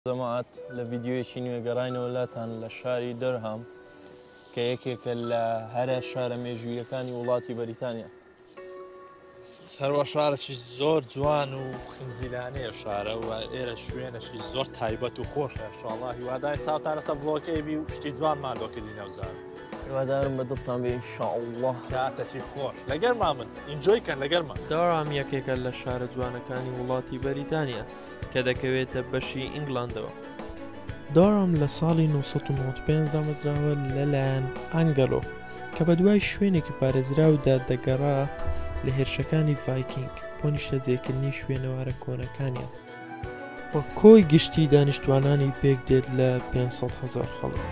جەماعەت لە ڤیدیۆیەکی نوێگەڕاینەوە لاتان لە شاری دەرهام کە یەکێکە لە هەرە شارە مێژوویەکانی وڵاتی بەریتانیا. هەروە شارێکی زۆر جوان و خنزیلانەیە شارە و ئێرە شوێنێکی زۆر تایبەت و خۆشە. ئینشاءڵڵا هیوادارم چاوتان لەسەر ڤڵۆگەکەی بی و شتی جوانمان لۆکردی نەوزار. هیوادارم بە دڵتان بێ ئینشاءڵڵا. کاتێکی خۆش لەگەرما من ئینجۆیکەن لەگەرمان. دەرهام یەکێکە لە شارە جوانەکانی وڵاتی بەریتانیا کە دەکەوێتە بەشی ئینگڵندەوە. دەرهام لە ساڵی 1995 دامەزراوە لەلایەن ئەنگلۆ کە بە دوای شوێنێکی پارێزراودا دەگەڕا لە هێرشەکانی ڤایکینگ بۆ نیشتەجێکردنی شوێنەوارە کۆنەکانیان وە کۆی گشتی دانیشتوانانی پێک دێت لە 500,000 خەڵک.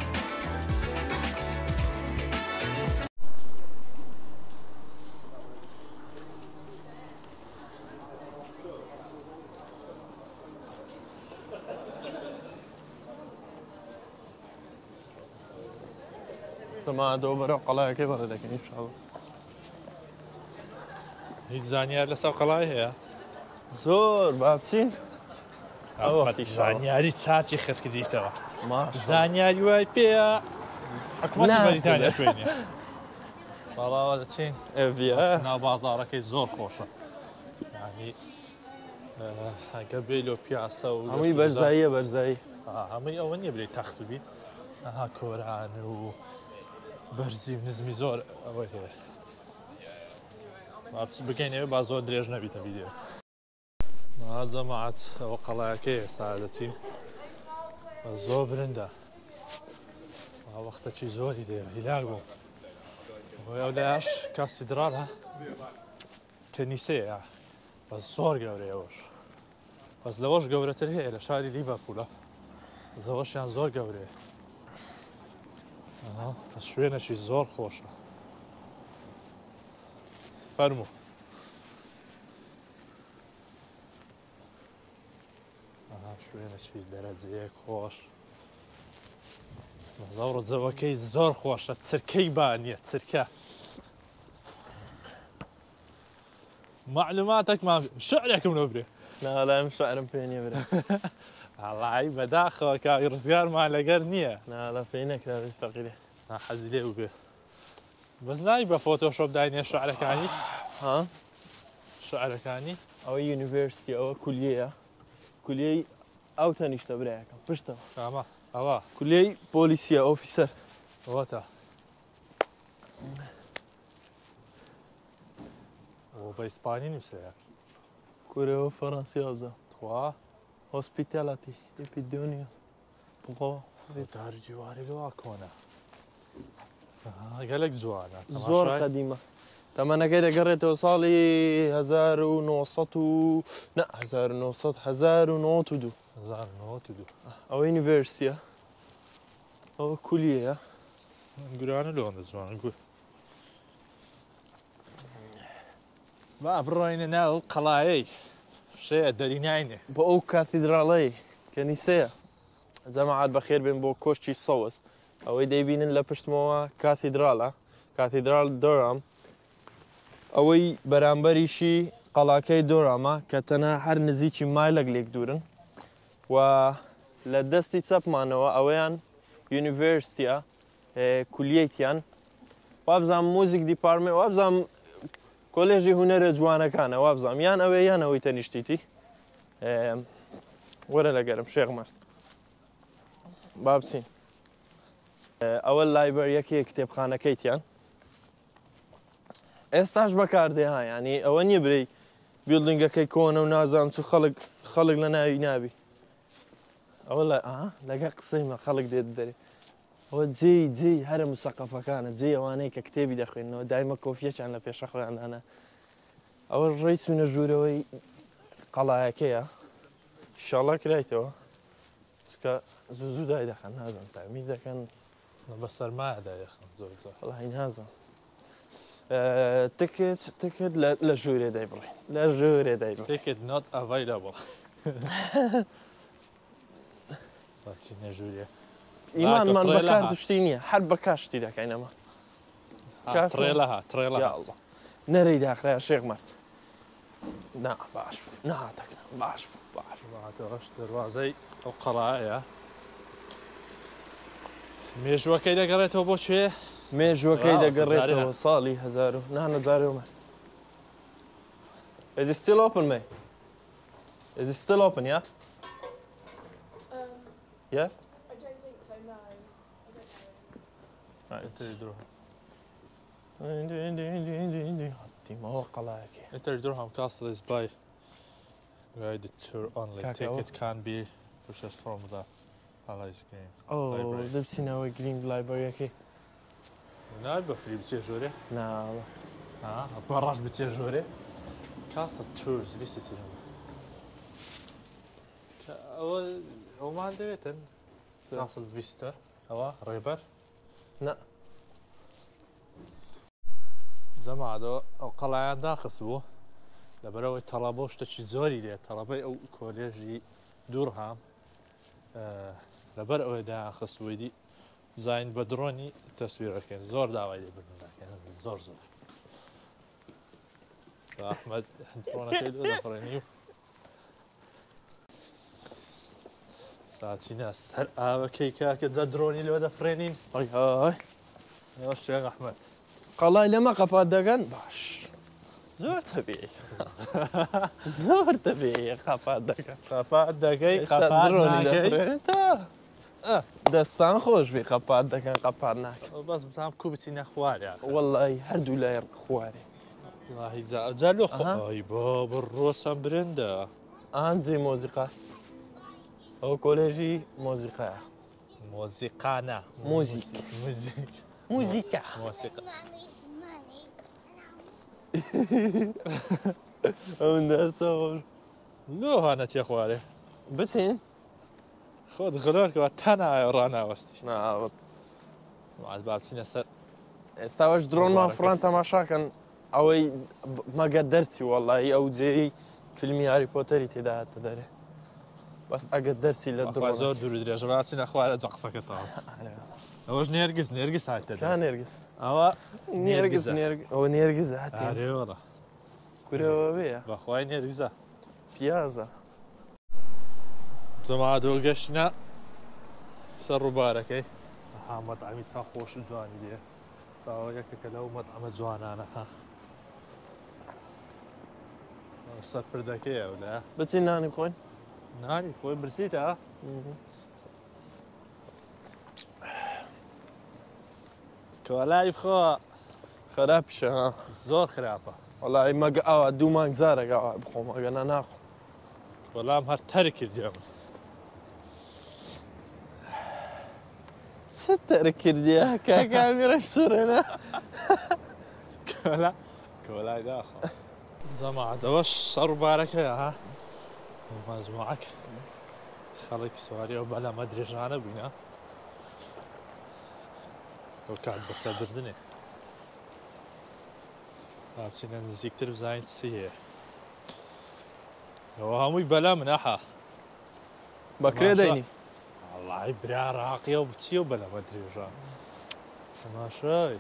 دەمادەوە بەرەو قەڵایەکەی بەڕێ دەکەین ئینشاءڵڵا. هیچ زانیار لەسەر قەڵای هەیە؟ زۆر با بچین زانیاری چاچی خەت کردیتەوە. زانیاری وای پێە حکومەتی بەریتانیا شوێنێ. باڵاوە دەچین ناو بازاڕەکەی زۆر خۆشە. یعنی ئەگەر بێ لۆ پیاسە و هەمووی بەرزاییە بەرزایی. هەمووی ئەوە نییە برێ تەخت بی ئەها کۆران و بەرزی و نزمی زۆر ئەوە هەیە. بگەینەوە با زۆر درێژ نەبیتە ڤیدیۆ. جەماعەت ئەوە قەڵایەکەی ئێستا دەچین بە زۆر برندە. وەختەکی زۆری دێ هیلاک بووم. ئەو لایەش کاتیدرالە کەنیسەیە بە زۆر گەورەیەوەش. بەس لەوەش گەورەتر هەیە لە شاری لیڤەرپوولە. زەوەشیان زۆر گەورەیە. شوێنێکی زۆر خۆشە. فەرموو. شوێنێکی دەرەجەیەک خۆش. زەو ڕجەوەکەی زۆر خۆشە. چرکەی بانیە چرکە. معلوماتێکمان شعرێکم لۆ برێ. ناڵایم شعرم پێ نییە برێ. ئاڵایی بەداخەوە کاوی ڕزگارمان لەگەر نییە. ناڵە پێی نەکراوی فەقیرێ. حەزی لێ بێ. بەس ناوی بە فۆتۆشۆپ داینێ شعرەکانی؟ ها؟ شعرەکانی؟ ئەوە یونیڤرسیتی ئەوە کولیەیە. کولیەی ئەو تەنیشتە برایەکەم پشتەوە. ئەمە ئەوە کولیەی پۆلیسیە ئۆفیسەر. ئەوەتە. ئەوە بە ئیسپانی نووسەیە. کورەوە فەڕەنسی ئەوزە. خوا هۆسپیتاڵەتی ئێپیدۆنیا بخۆ داری دیواری لەوا کۆنە. گەلێک جوانە. زۆر قەدیمە. تەمەنەکەی دەگەڕێتەوە ساڵی 1992. ئەوە یونیڤرسیتیە. ئەوە کولیەیە. گورانە لەوەندە جوانە گوێ. با بڕۆینە ناو قەڵایەی شەیە دەریناینێ بۆ ئەو کاتیدراڵەی کەنیسەیە. جەماعەت بەخێر بێن بۆ کۆشتی سەوز. ئەوەی دەیبینن لە پشتمەوە کاتیدراڵە. کاتیدراڵ دەرهام. ئەوەی بەرامبەریشی قەڵاکەی دەرهامە کە تەنها هەر نزیکی مایلێک لێک دوورن و لە دەستی چەپمانەوە ئەوەیان یونیڤرسیتیە کولیەیتیان وابزانم موزیک دیپارتمنت وابزانم کۆلێژی هونەرە جوانەکانە وابزانم یان ئەوەی یان ئەوەی تەنیشتیتی. وەرە لەگەرم شێخمەرد با بچین. ئەوە لایبەریەکەیە کتێبخانەکەیتیان. ئێستاش بەکاردێها ینی ئەوە نییە برەی بیلدینگەکەی کۆنە و نازانم چ خەڵک لە ناوی نابی. ئەوە لەگە قسەیمە خەڵک دێت دەرێ. ئەوە جێی هەرە موسەقەفەکانە جێ ئەوانەیە کە کتێبی دەخوێنەوە دایمە کۆفیەکیان لە پێشە خۆیاندانە. ئەوە ڕێی چوونە ژوورەوەی قەڵایەکەیە. ئینشاڵڵا کرایتەوە چکە زوو دای دەخەن نازانم تامی دەکەن بە سەرمایە دایەخن زۆر وەڵاهی نازانم. تکت لە ژوورێ دای بڕێ لە ژوورێ دای بڕێ. تێکت نۆت ئەڤایلەبڵ. ساچی نەژوورێ. ئیمانمان بەکار دوشتی نییە هەر بەکاشتی دەکەین ئەمە. تڕێلە نەرەی داخرایە شێخمەرد. نا باش بوو ناتەکە باش بوو جەماعەتەوەش دەواازەی ئەو قەڵایە مێژوەکەی دەگەڕێتەوە بۆ کوێ؟ مێژوەکەی دەگەڕێتەوە ساڵی 1000 نانەجارێمە. Is it still open, mate? Is it still open, yeah? Yeah? I don't think so, no. I don't know. Right. Enter Durham Castle is by guided tour only. Kakao. Ticket can be purchased from the Palace Green. Oh, Library. دەبچینەوەی گرینگ لایبەریەکەی. نای بە فری بچێ ژۆرێ؟ ناوە. بەڕاش بچێ ژۆرێ؟ Castle tours visited. ئەومان دەوێتن Castle visitor ئەوە ڕێبەر؟ نا. جەماعەتەوە ئەو قەڵایان داخست بوو لەبەرەوەی تەڵەبە شتێکی زۆری لێ تەڵەبەی ئەو کۆلێژی دوورهام لەبەر ئەوەی داخست بوویدی زین بە درۆنی تەسویرەکەن زۆر داوای لێبرنەکەن زۆر زۆر ئەحمەد درۆنەکەی دەفڕێنی و ساچینە سەر ئاوەکەی کاکە جە درۆنی لەوە دەفرێنین ئەی هاي. ئەوە شێخ ئەحمەد قەڵای لەمە قەپات دەگەن باش. زۆر تەبیعی. زۆر تەبیعی قەپات دەگەن. قەپات دەگەی ئێستا درۆنی دەفرێنن تا دەستان خۆش بێ قەپات دەکەن قەپات ناکەن. بەس بزانام کو بچینە خوارێ وەڵی هەردوو لای خوارێ. جالو خۆی بۆ بڕۆسم برندە ئانجی مۆزیقا. ئەو کۆلێژی مۆزیقایە. مۆزیقانە موزیک. موزیک موزیکا. مۆسیقا ئەوەن دەرچەوە نۆ هانە چێ خوارێ بچین؟ خۆت غلۆرکەوە تەنایە ڕاناوەستی ناوەت. باچینە سەر ئێستاوەش درۆنمان فڕان تەماشاکەن ئەوەی مەگە دەرچی وەڵی ئەو جێی فیلمی هاری پۆتەری تێدا هاتە دەرێ. بەس ئەگەر دەرچی لە زۆر دوور درێژە باچینە خوارە جە قسەکە تاوە ئەوەش نێرگز نێرگز هاتە کا نێرگس ئەوە نێرگس ئەوە نێرگز هاتی ئارێوەڵە کورەوە بێە بەخوای نێرگزە پیازە. جەماعەتەوە گەشتینە سەر ڕووبارەکەی مەطعەمی سا خۆش و جوانی لێ ساوەیەکە کە لەو مەطعەمە جوانانە ها سەر پردەکەیە و لە بچین نانی بخۆین؟ نانی خۆی برسیتە کۆلای بخۆ خراپیشە ها زۆر خراپە وەڵی مەگە ئەوە دوو مانگ جارێک ئەوە بخۆم ئەگەنا ناخۆم. وەڵام هەر تەرک کردیە من چ تەرک کردیە کاکامیرە سوورێنە؟ کۆلای داخۆ جەماعەتەوەش سەر ڕووبارەکەیە ها مەجموعەک خەڵک سواری ئەو بەلەمە درێژانە بووینە ئەو کات بەسەر بردنێ بچینە نزیکتر بزانین چی هەیە ئەوە هەمووی بەلا منەحا بەکرێ دەینی وەڵای برا ڕاقیە و بچیە و بەلەمە درێژان تەماشای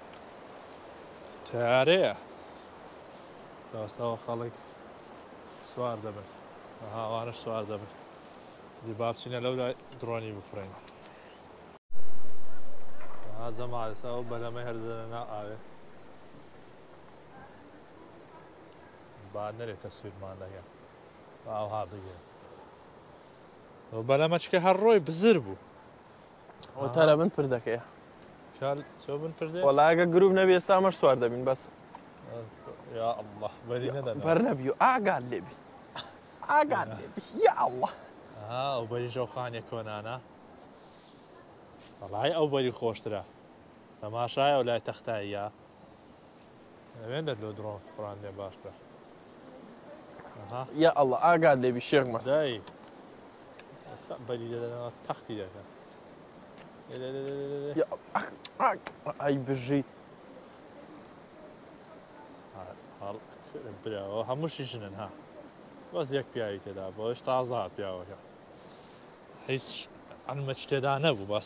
تیارەیە داستەوە خەڵک سوار دەبن هاوانش سوار دەبن دی با بچینە لەو لای درۆنی بفرێن جەماعەت ئەو بەلەمەی هەردەنە ناو ئاوێ با نەرێتە سوورمان دەگەن ئاوها بگێن ئەو بەلەمە چکە هەر ڕۆی بزر بوو ئەو تەرە بن پردەکەیە چۆ بن پردێ وەڵا ئەگە گروپ نەبێ ئێستا ئەمەش سوار دەبین بەس یا ئەڵڵە بەری نەدەن بەر نەبی و ئاگات لێبی ئاگات لێبی یا ئەڵڵە ئەو بەری ژەوخانێک کۆنانە وەڵای ئەو بەری خۆشترە تەماشای ئەو لای تەختاییە ئەوێن دەت لۆ درۆن فڕاندێ باشترە یا ئەڵڵە ئاگات لێبی شێخمە دای ئێستا بەری دەدەنەوە تەختی دەکەن ئای بژی براوە هەمووشی ژنن ها بەس یەک پیاوی تێدا بۆش تازە هات پیاوەکە هیچ ئەنمەچ تێدا نەبوو بەس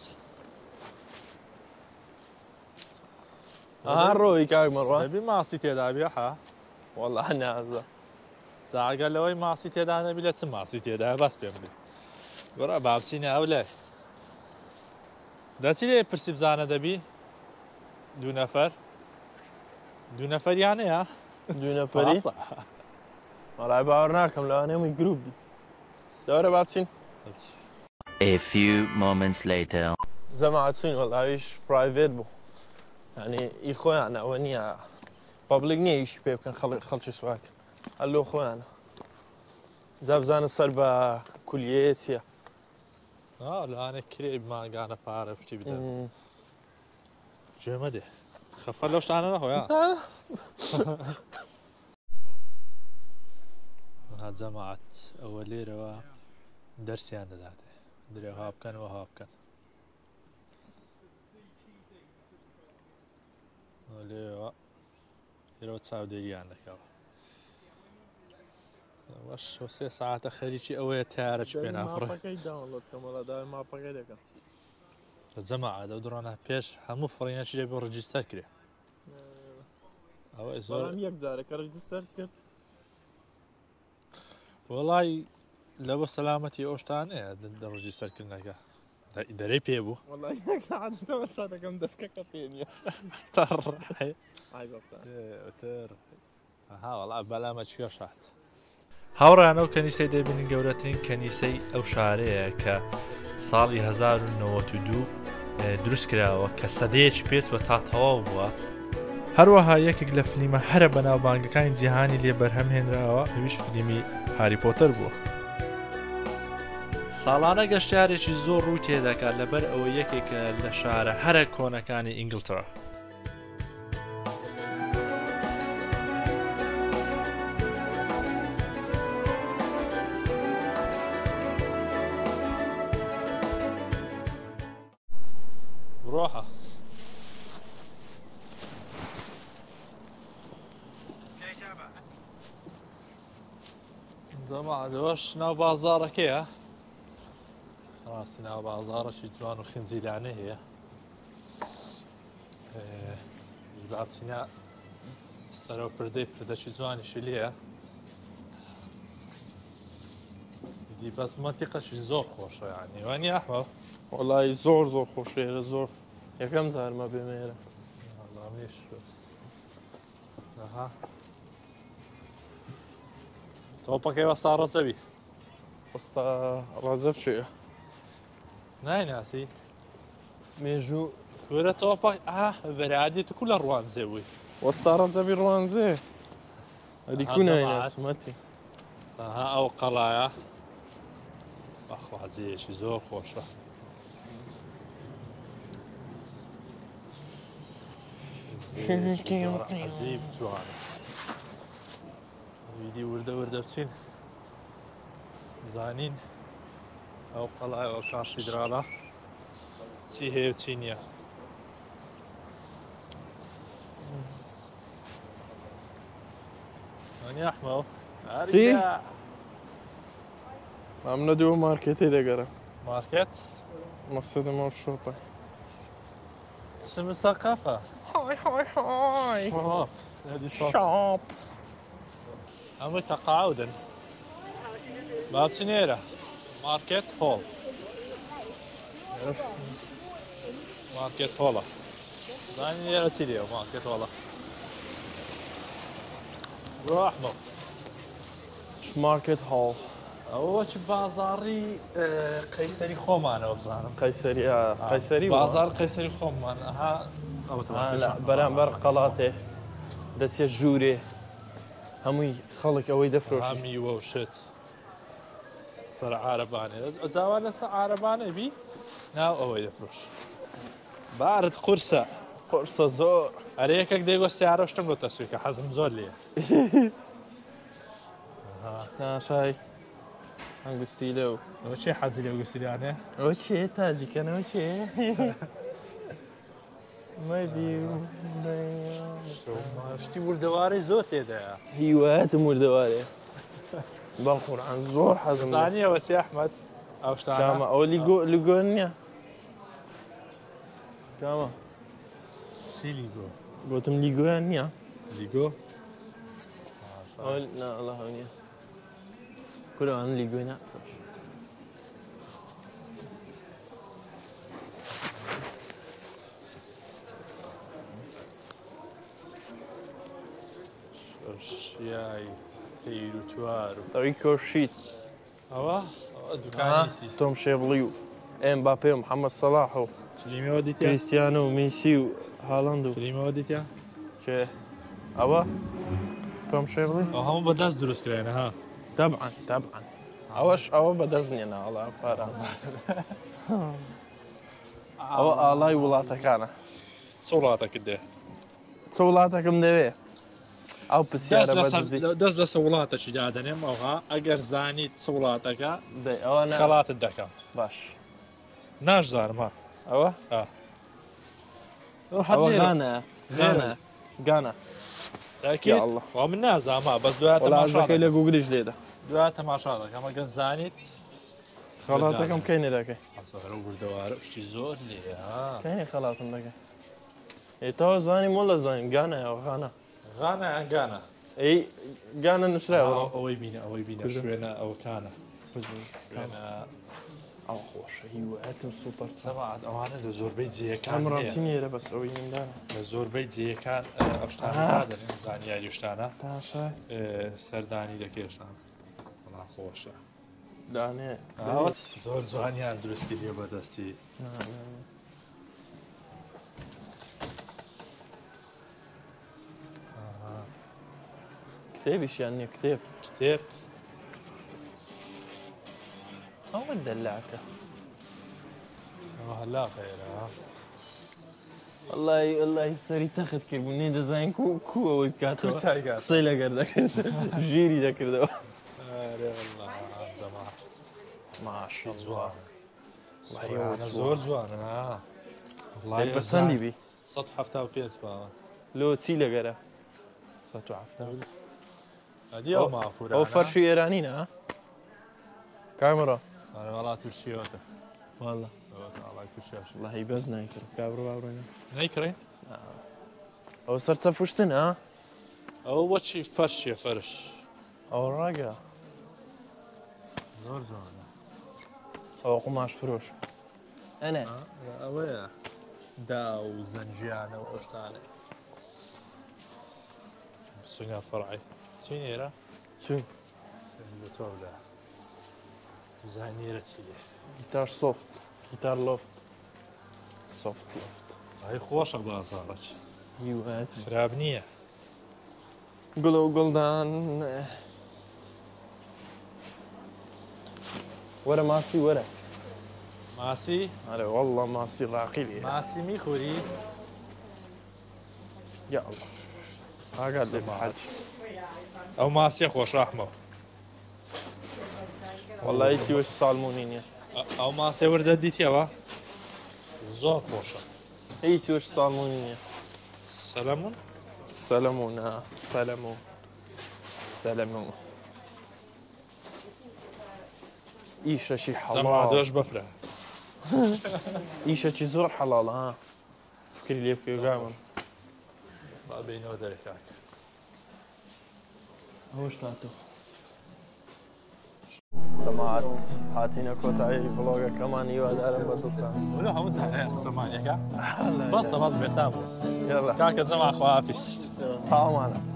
ڕۆی کاک مەڕوان دەبی ماسی تێدا بێ ها وەڵا نازە جاگە لەوەی ماسی تێدا نەبی لە چ ماسی تێدا باس پێم بێ گۆڕە بابچینە ئەو لای دەچی لێ پرسی بزانە دەبی دوو نەفەریانەیە دوو نەفەری وەڵای باوەڕ ناکەم لەوانەیە گروپ بی دەورە با بچین A few moments later. زەماعەت چوین وەڵاویش پرایڤێت بوو یعنی ئی خۆیانە ئەوە نییە پەبلیک نییە ئیشی پێ بکەن خەڵکی سواکە هەلۆ خۆیانە جا بزانە سەر بە کولیەیە چییە لەوانێ کرێ ماگانە پارە پشتی بدەن گوێمە دێ خەفە لەو شتانە نەخۆیان جەماعەت ئەوە لێرەوە دەرسیان دەداتێ درێوها بکەن وەها بکەن لێەوە لێرەوە چاودێریان دەکەوە وەش سێ ساعتە خەریکی ئەوەیە تیارە چ پێ نافڕە جەماعەت ئەو دڕۆنە پێش هەموو فڕینەکی لێ بۆ ڕەجیستەر کرێ ئەوە زۆر یەک جارێکە ڕەجیستەر کرد وەڵی لە بۆ سەلامەتی ئەو شتانەیە ڕەجیستەرکردنەکە دەرەی پێ بوو دەکەم دەستکەکە پێ نییە وەڵا بەلامە چیە شات هاوڕانە و کەنیسەی دەبینین گەورەترین کەنیسەی ئەو شارەیە کە ساڵی 1992 دروست کراوە کە سەدەیەکی پێچوە تا تەواو بووە هەروەها یەکێک لە فلیمە هەرە بەناوبانگەکانی جیهانی لێ بەرهەمهێنراوە ئەویش فلیمی هاری پۆتەر بووە ساڵانە گەشتارێکی زۆر ڕوو تێدەکات لەبەر ئەوە یەکێکە لە شارە هەرە کۆنەکانی ئینگلترا ڕۆحە دەمادەوەش ناو بازاڕەکەیە ڕاستی ناو بازاڕەشی جوان و خنجیلانە هەیە بابچینە سەرەو پردەی پردەکی جوانیشی لێە دی بەس مەنتیقەشی زۆر خۆشە یعنی وانی ئەحمە وەڵی زۆر خۆشێرە زۆر یەکەم جارمە بێمێرە تۆپەکەی وەستا ڕەزەوی وەستا ڕازە بچێ نایناسی مێژوو وەرە تۆپەک بەرادێت کو لە ڕوانزێ بووی وەستا ڕەنجەبی ڕوانزێ ئەلیکوونەتی ئەو قەڵایە بەخوازیەشی زۆر خۆشە عەجیب جوانە ویدی وردە بچین زانین ئەو قەڵایەوە کاسیدراڵە چی هەیە چی نییە وانی ئەحمەو چی؟ ئەم نەدووە مارکێتی دەگەرە مارکێت مەقسەدەمە شۆپە اسم الثقافة هاي هذه شوب شوب أمر تقاعدا بابتنيرة ماركت هول ماركت هولا ثاني يا تيليو ماركت هولا روح أحمر ماركت هول ئەوە بازاری قەیسەری خۆمانەوە بزانم قەیسەری بازار قەیسەری خۆمان بەرامبەر قەڵاتێ دەچێت ژوورێ هەمووی خەڵک ئەوەی دەفرۆشی میوە و شت سەر عارەبانێ ئەجاوان لەسەر عارەبانە بی ناو ئەوەی دەفرۆش بارت قورسە زۆر ئەرە یەکێک دەیگۆ سیارە شتم بۆ تەسویکە حەزم زۆر لێ ناشای ئەنگستی لەو ئەوە چێ حەزی لێ گوستیلانێ ئەوە چێ تاجیکەنەوە چێ شتی وردەواری زۆر تێدایە هیوایەتم وردەوارێ بەڵخۆران زۆر حەزم زانیەوە چی ئەحمەد ئەو شتانە کامە ئەوە لیگۆ نییە کامە چی لیگۆ گوتم لیگۆیان نییە لیگۆ الله نییە كله عن اللي قوينا شياي هيرو توارو طريقو شيت أوه دوكانيسي توم شيبليو امبابي ومحمد صلاح سليمي وديتيا كريستيانو وميسي وهالاند سليمي وديتيا شي أبا توم شيبلي هم بداس دروس كرينا ها طبعا أو بدزني أنا على فارا أو الله يولاتك أنا صولاتك كده صولاتك مدوي أو بسيارة بدي داس لصولاتك جادني موها أجر زاني صولاتك أو أنا خلات الدكان باش ناش زار ما أو أو غانا أكيد يا الله. ومن نازع ما بس دوات ولا ما عندك شاء إلى الله جوجل جديدة دوات ما شاء الله كما قال زاني خلاص كم كاين لك أصغر وردوار اشتي زور لي ها كاين خلاص لك إيه تو زاني ولا زاني غانا يا غانا غانا عن غانا إي غانا نشري والله أو يبينا شوينا أو كان شوينا أو خوش هي هاتم سوبر سبعة أوانا لو زور بيت زي كان عمران تينيرة بس أوي من دانا لو زور بيت زي كان أشتانا هذا زاني أشتانا تاشا سرداني لك أشتانا والله خوشة داني زور زاني دروس كذي بدستي كتاب إيش يعني كتاب كتاب أو مدلعك هلا خير ها والله يسري تاخذ كل منين ديزاين كو ويكاتو كوتاي قصيلة قردك جيري ذاك ده والله زمان ما شاء الله زوان والله أنا زور زوان أنا والله بس عندي بي سطح حفتة وبيت بقى لو تسيلة قرا صوتو عفتا هذه أو معفورة أو فرشي إيرانينا ها كاميرا أنا والله تشيوته والله والله تشيوش والله يبزنا يكر كابرو نيكرين أو صرت سفوشتن ها أو وشي فرش يا فرش أو راجع زور زور أو قماش فروش أنا أويا داو زنجيانة وأشتانة سنة فرعي سنيرة شو سنة تولا زانيرة سيلي جيتار سوفت جيتار لوفت سوفت لوفت هاي خوشة بقى صارت يوات شرابنية قلو قلدان ورا ماسي ورا ماسي هلا والله ماسي راقي ماسي ميخوري يا الله ها قاعد الحج أو ماسي خوش رحمة والله يتي وش صالمونين أو ماسي وردة ديتيا زور خوشة يتي وش صالمونين سلامون سلمون سلمون سلمون إيشة شي زعما حلال دوش بفرح إيشة شي زور حلال ها فكري لي بكي قامن ما بينه ودركاك هوش تاتو سمعت هاتينا كوتاي فلوغا كمان يو دارم بدلتان ولا هم تهنئ سمعني كا بس بيتابو يلا كاك زعما خوافيس تعالوا معنا